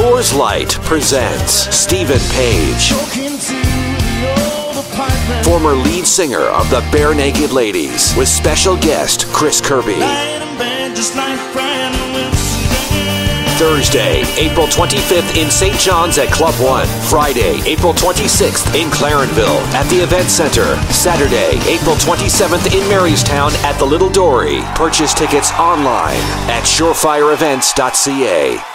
Coors Light presents Stephen Page, former lead singer of the Barenaked Ladies, with special guest Chris Kirby. Thursday, April 25th in St. John's at Club 1. Friday, April 26th in Clarenville at the Event Center. Saturday, April 27th in Marystown at the Little Dory. Purchase tickets online at surefireevents.ca.